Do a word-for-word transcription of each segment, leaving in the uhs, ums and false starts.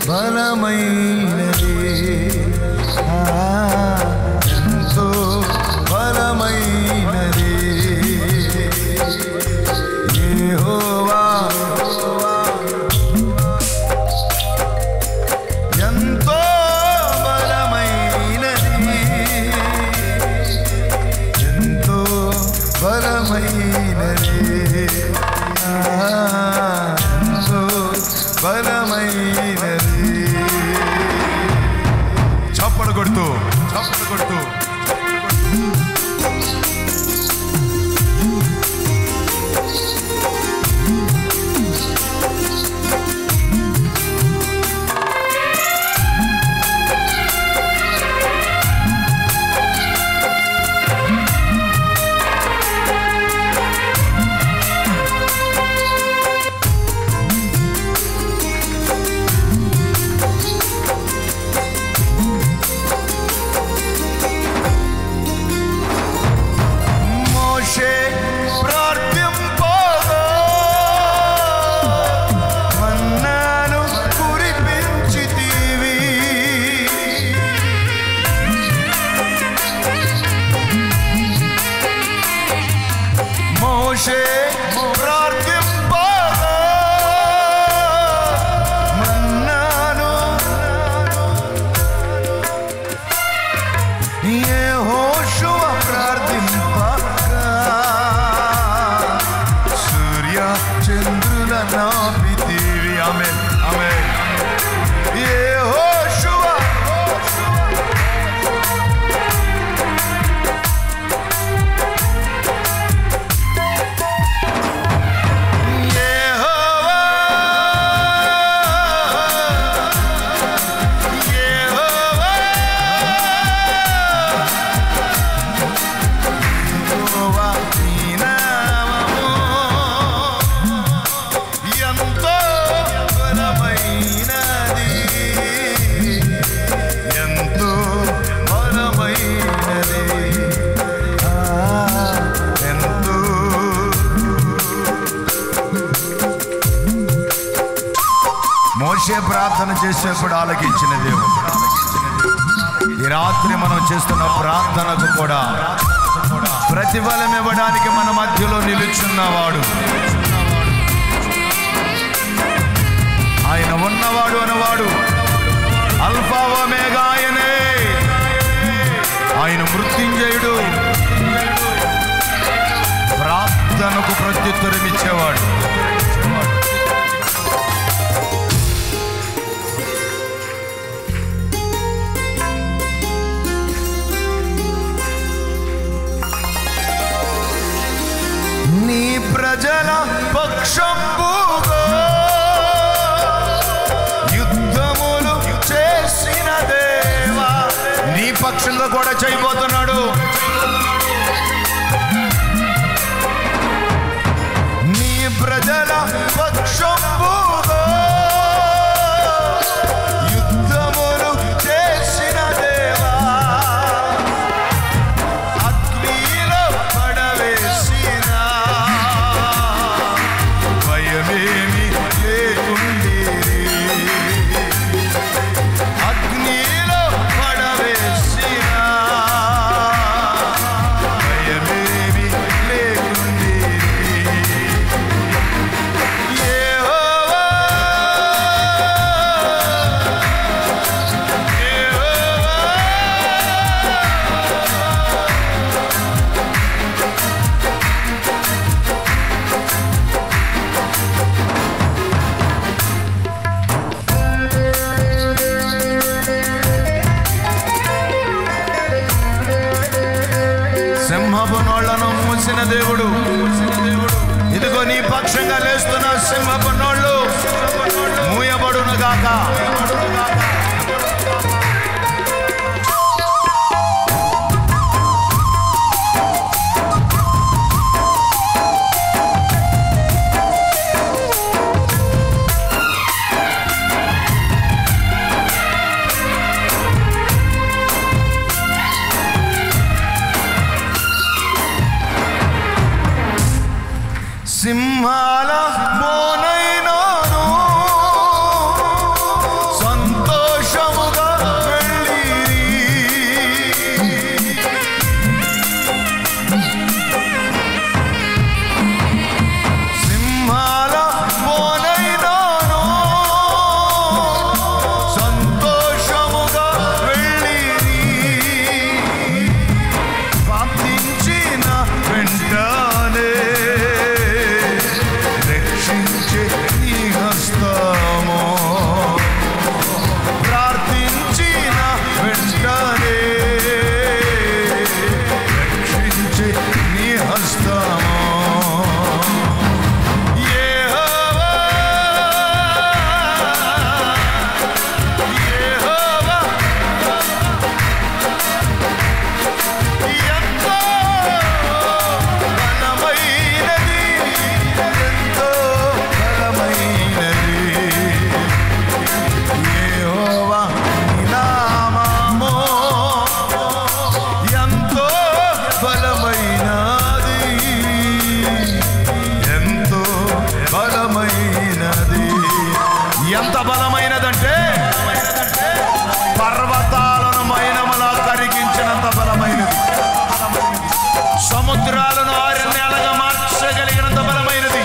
బలమైనది, ఎంతో బలమైనది. యెహోవా ఎంతో బలమైనది, ఎంతో బలమైనది, ఎంతో బలమైనది. చప్పలు కొడుతూ చప్పలు కొడుతూ ప్రార్థన చేసేప్పుడు ఆలకించిన దేవుడు ఈ రాత్రి మనం చేస్తున్న ప్రార్థనకు కూడా ప్రతిఫలం ఇవ్వడానికి మన మధ్యలో నిలుచున్నవాడు, ఆయన ఉన్నవాడు అనేవాడు అల్ఫా ఒమేగా ఆయనే, ఆయన మృత్యుంజయుడు, ప్రార్థనకు ప్రత్యుత్తరం ఇచ్చేవాడు. నీ ప్రజల పక్షంబుగా యుద్ధములు చేసిన దేవా, నీ పక్షంగా కూడా చేయబోతున్నాడు. నీ ప్రజల పక్షంబుగా యుద్ధములు చేసిన దేవా, అగ్నిలో పడవేసిన భయమేమి లేకుండేది, అగ్నిలో పడవేసిన భయమేమి లేకుండేది. యెహోవా సింహపు నోళ్లను మూసిన దేవుడు, ఇదిగో నీ పక్షంగా లేస్తున్న సింహపు నోళ్ళు మూయబడును గాక. సింహాల మోనైనాను ఎంత బలమైనదంటే పర్వతాలను మైనములా కరిగించినంత బలమైనది, సముద్రాలను ఆరణ్యాలుగా మార్చగలిగినంత బలమైనది.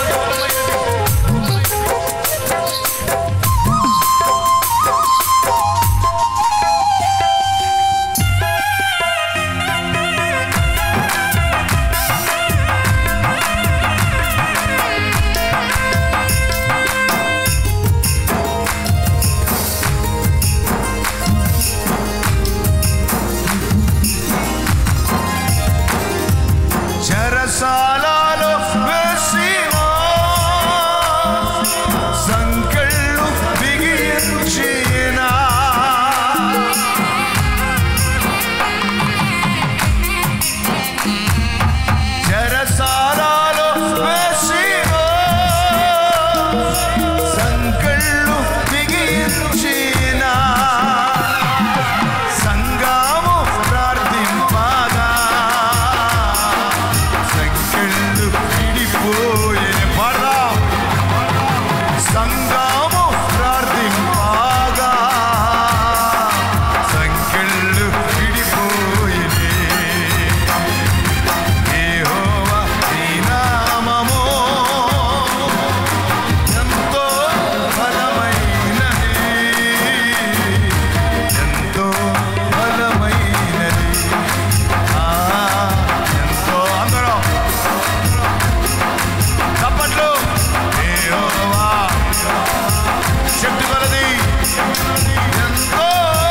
చెరసాలలో వేసిన సంకెళ్ళు బిగించిన చెరసాలలో వేసిన సంకెళ్ళు బిగించిన సంఘము ప్రార్థింపగా సంఘము ప్రార్థింపగా సంకెళ్ళు విడిపోయినే. యెహోవా నీ నామము ఎంతో బలమైనది, ఎంతో బలమైనది. ఆ ఎంతో అందరూ చప్పట్లు. యెహోవా శక్తి గలది, ఎంతో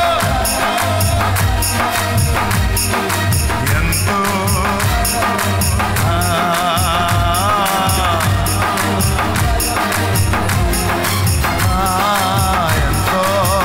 ఎంతో ఎంతో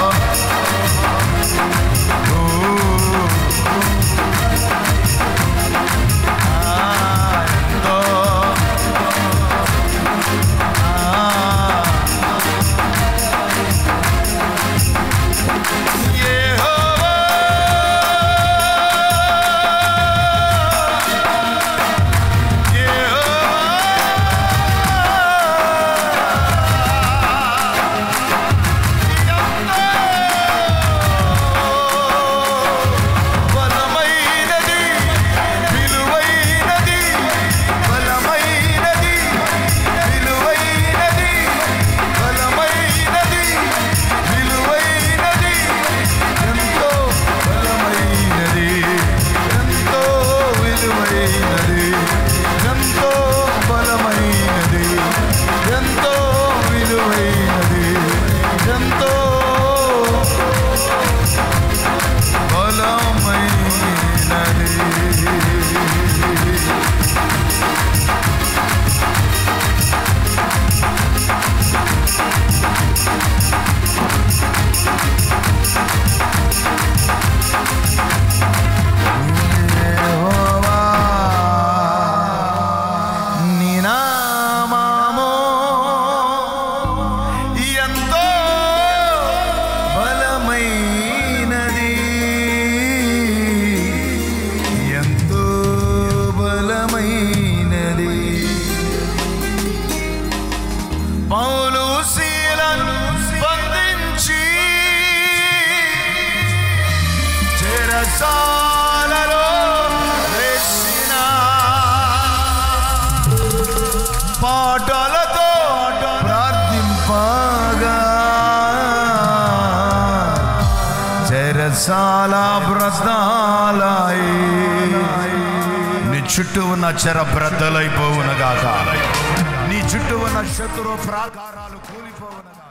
పౌలు శీలను బంధించి చెరసాలలో వేసిన పాటలతో ప్రార్థింపగా చెరసాల బ్రతాలై నీ చుట్టూ ఉన్న చెర బ్రద్దలైపోవునగాక, నీ చుట్టూ ఉన్న శత్రు ప్రాకారాలు కూలిపోవునగాక.